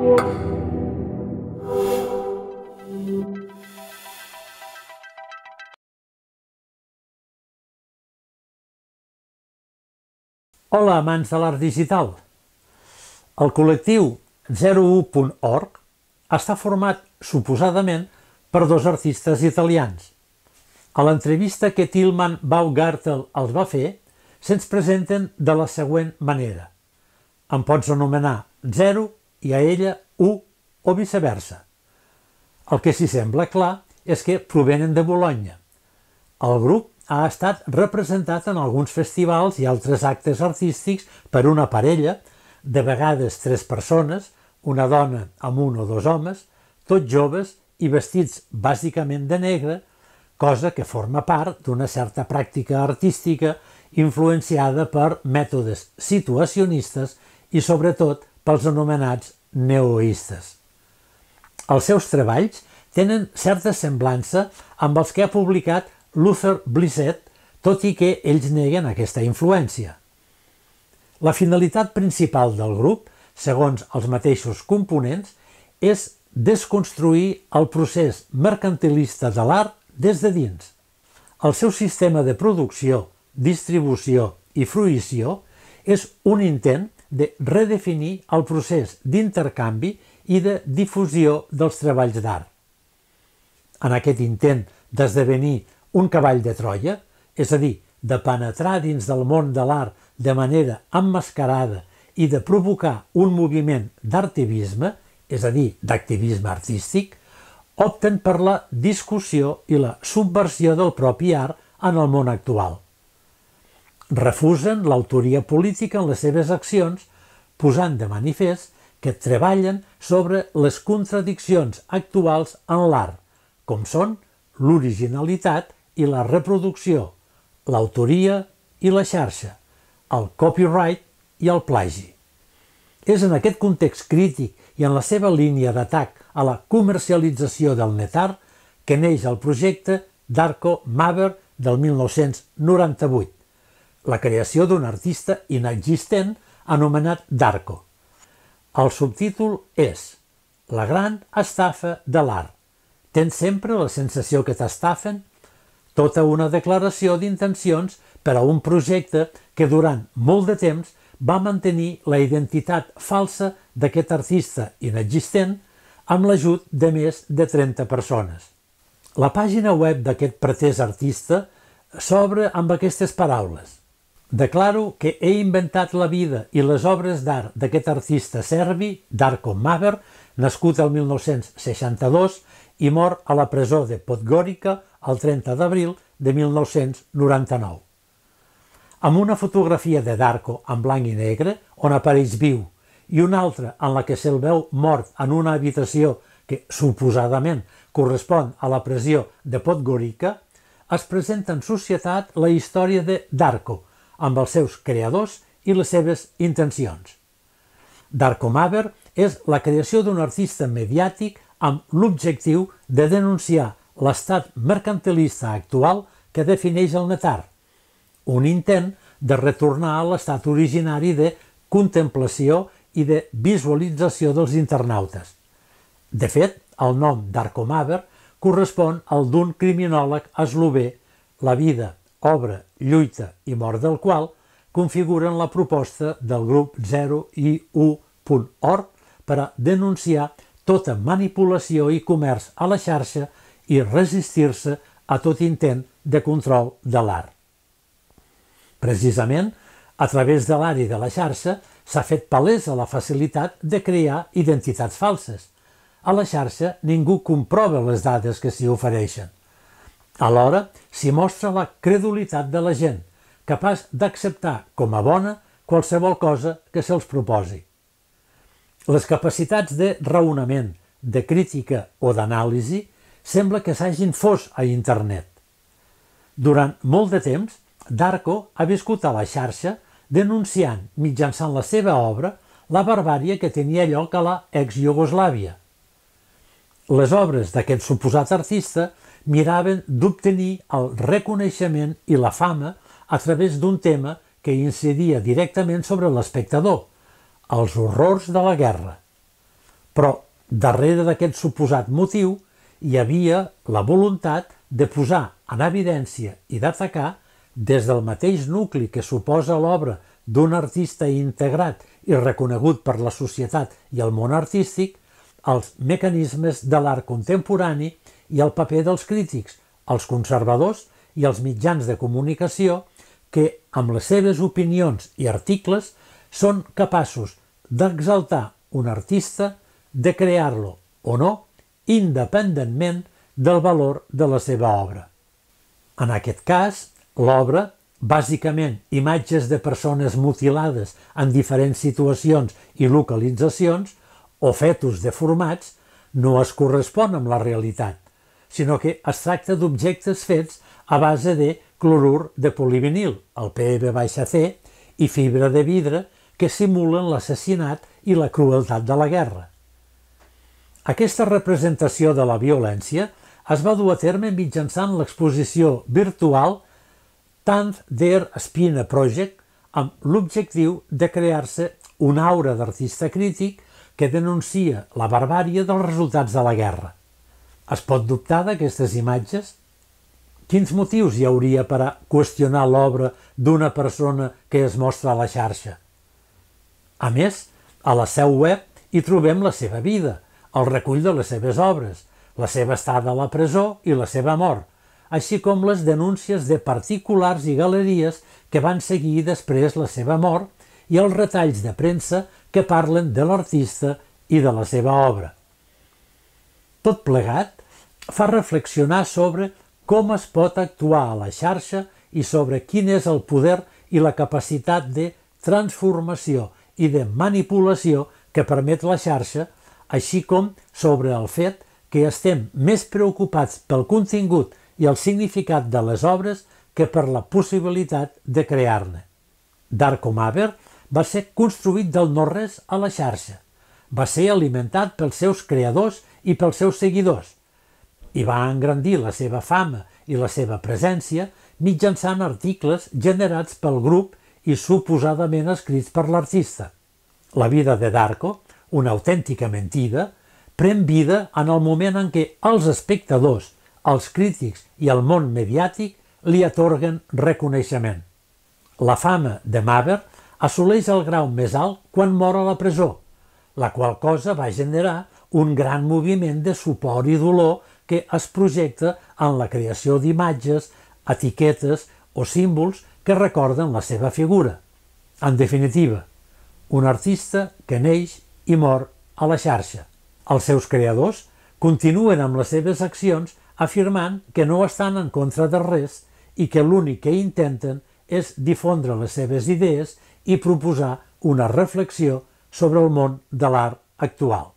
Hola, amants de l'art digital! El col·lectiu 01.org està format, suposadament, per dos artistes italians. A l'entrevista que Tilman Baumgartel els va fer, se'ns presenten de la següent manera. Em pots anomenar 0 i a ella 1 o viceversa. El que s'hi sembla clar és que provenen de Bologna. El grup ha estat representat en alguns festivals i altres actes artístics per una parella, de vegades 3 persones, una dona amb 1 o 2 homes, tots joves i vestits bàsicament de negre, cosa que forma part d'una certa pràctica artística influenciada per mètodes situacionistes i sobretot pels anomenats neoistes. Els seus treballs tenen certa semblança amb els que ha publicat Luther Blissett, tot i que ells neguen aquesta influència. La finalitat principal del grup, segons els mateixos components, és desconstruir el procés mercantilista de l'art des de dins. El seu sistema de producció, distribució i fruïció és un intent de redefinir el procés d'intercanvi i de difusió dels treballs d'art. En aquest intent d'esdevenir un cavall de Troia, és a dir, de penetrar dins del món de l'art de manera emmascarada i de provocar un moviment d'artivisme, és a dir, d'activisme artístic, opten per la discussió i la subversió del propi art en el món actual. Refusen l'autoria política en les seves accions, posant de manifest que treballen sobre les contradiccions actuals en l'art, com són l'originalitat i la reproducció, l'autoria i la xarxa, el copyright i el plagi. És en aquest context crític i en la seva línia d'atac a la comercialització del netart que neix el projecte Darko Maver del 1998, la creació d'un artista inexistent anomenat Darko. El subtítol és La gran estafa de l'art. Tens sempre la sensació que t'estafen? Tota una declaració d'intencions per a un projecte que durant molt de temps va mantenir la identitat falsa d'aquest artista inexistent amb l'ajut de més de 30 persones. La pàgina web d'aquest pretès artista s'obre amb aquestes paraules. Declaro que he inventat la vida i les obres d'art d'aquest artista serbi, Darko Maver, nascut el 1962 i mor a la presó de Podgorica el 30 d'abril de 1999. Amb una fotografia de Darko en blanc i negre, on apareix viu, i una altra en la que se'l veu mort en una habitació que suposadament correspon a la presó de Podgorica, es presenta en societat la història de Darko, amb els seus creadors i les seves intencions. Darko Maver és la creació d'un artista mediàtic amb l'objectiu de denunciar l'estat mercantilista actual que defineix el netart, un intent de retornar a l'estat originari de contemplació i de visualització dels internautes. De fet, el nom Darko Maver correspon al d'un criminòleg eslové, la vida, obra, lluita i mort del qual configuren la proposta del grup 0 i 1.org per a denunciar tota manipulació i comerç a la xarxa i resistir-se a tot intent de control de l'art. Precisament, a través de l'art i de la xarxa s'ha fet palesa la facilitat de crear identitats falses. A la xarxa ningú comprova les dades que s'hi ofereixen. Alhora s'hi mostra la credulitat de la gent, capaç d'acceptar com a bona qualsevol cosa que se'ls proposi. Les capacitats de raonament, de crítica o d'anàlisi sembla que s'hagin fos a internet. Durant molt de temps, Darko ha viscut a la xarxa denunciant, mitjançant la seva obra, la barbàrie que tenia lloc a la ex-Iugoslàvia. Les obres d'aquest suposat artista miraven d'obtenir el reconeixement i la fama a través d'un tema que incidia directament sobre l'espectador, els horrors de la guerra. Però darrere d'aquest suposat motiu hi havia la voluntat de posar en evidència i d'atacar, des del mateix nucli que suposa l'obra d'un artista integrat i reconegut per la societat i el món artístic, els mecanismes de l'art contemporani i el paper dels crítics, els conservadors i els mitjans de comunicació que, amb les seves opinions i articles, són capaços d'exaltar un artista, de crear-lo o no, independentment del valor de la seva obra. En aquest cas, l'obra, bàsicament imatges de persones mutilades en diferents situacions i localitzacions, o fetus deformats, no es correspon amb la realitat, sinó que es tracta d'objectes fets a base de clorur de polivinil, el PB-C, i fibra de vidre que simulen l'assassinat i la crueltat de la guerra. Aquesta representació de la violència es va dur a terme mitjançant l'exposició virtual Tanz der Spinne Project, amb l'objectiu de crear-se una aura d'artista crític que denuncia la barbàrie dels resultats de la guerra. Es pot dubtar d'aquestes imatges? Quins motius hi hauria per a qüestionar l'obra d'una persona que es mostra a la xarxa? A més, a la seu web hi trobem la seva vida, el recull de les seves obres, la seva estada a la presó i la seva mort, així com les denúncies de particulars i galeries que van seguir després la seva mort i els retalls de premsa que parlen de l'artista i de la seva obra. Tot plegat fa reflexionar sobre com es pot actuar a la xarxa i sobre quin és el poder i la capacitat de transformació i de manipulació que permet la xarxa, així com sobre el fet que estem més preocupats pel contingut i el significat de les obres que per la possibilitat de crear-ne. Darko Maber va ser construït del no-res a la xarxa, va ser alimentat pels seus creadors i pels seus seguidors, i va engrandir la seva fama i la seva presència mitjançant articles generats pel grup i suposadament escrits per l'artista. La vida de Darko, una autèntica mentida, pren vida en el moment en què els espectadors, els crítics i el món mediàtic li atorguen reconeixement. La fama de Maber assoleix el grau més alt quan mor a la presó, la qual cosa va generar un gran moviment de suport i dolor que es projecta en la creació d'imatges, etiquetes o símbols que recorden la seva figura. En definitiva, un artista que neix i mor a la xarxa. Els seus creadors continuen amb les seves accions afirmant que no estan en contra de res i que l'únic que intenten és difondre les seves idees i proposar una reflexió sobre el món de l'art actual.